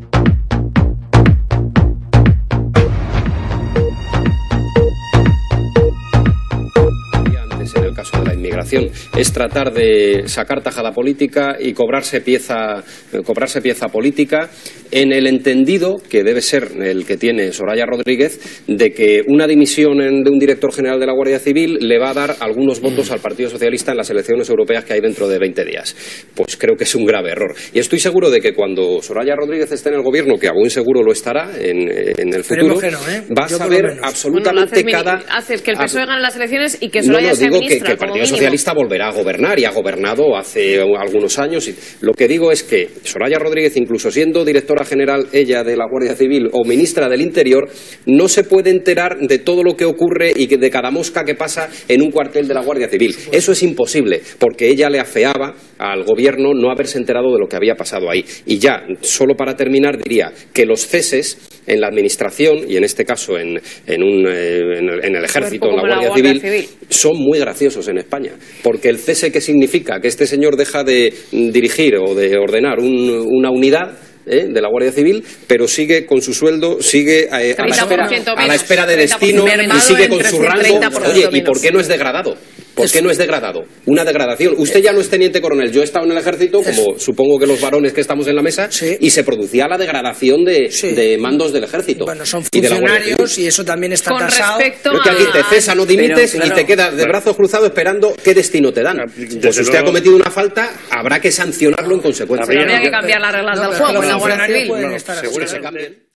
En el caso de la inmigración, es tratar de sacar tajada política y cobrarse pieza política, en el entendido, que debe ser el que tiene Soraya Rodríguez, de que una dimisión de un director general de la Guardia Civil le va a dar algunos votos al Partido Socialista en las elecciones europeas que hay dentro de 20 días. Pues creo que es un grave error. Y estoy seguro de que cuando Soraya Rodríguez esté en el gobierno, que a buen seguro lo estará en el futuro, va a saber absolutamente hace que el PSOE gane las elecciones y que Soraya sea ministra, que el Partido Socialista volverá a gobernar y ha gobernado hace algunos años. Lo que digo es que Soraya Rodríguez, incluso siendo directora general ella de la Guardia Civil o ministra del Interior, no se puede enterar de todo lo que ocurre y de cada mosca que pasa en un cuartel de la Guardia Civil. Eso es imposible, porque ella le afeaba al gobierno no haberse enterado de lo que había pasado ahí. Y ya, solo para terminar, diría que los ceses en la administración, y en este caso en el ejército, en la Guardia Civil, son muy graciosos en España, porque el cese, ¿qué significa? Que este señor deja de dirigir o de ordenar una unidad de la Guardia Civil, pero sigue con su sueldo, sigue a la espera de destino y sigue con su rango. Oye, ¿y por qué no es degradado? ¿Por qué no es degradado? Una degradación. Usted ya no es teniente coronel. Yo he estado en el ejército, como supongo que los varones que estamos en la mesa, y se producía la degradación de mandos del ejército. Bueno, son funcionarios y eso también está tasado. Creo que aquí te cesan o dimites y te quedas de brazos cruzados esperando qué destino te dan. Pues si usted ha cometido una falta, habrá que sancionarlo en consecuencia. Habría que cambiar las reglas del juego en la Guardia Civil. Pueden estar así.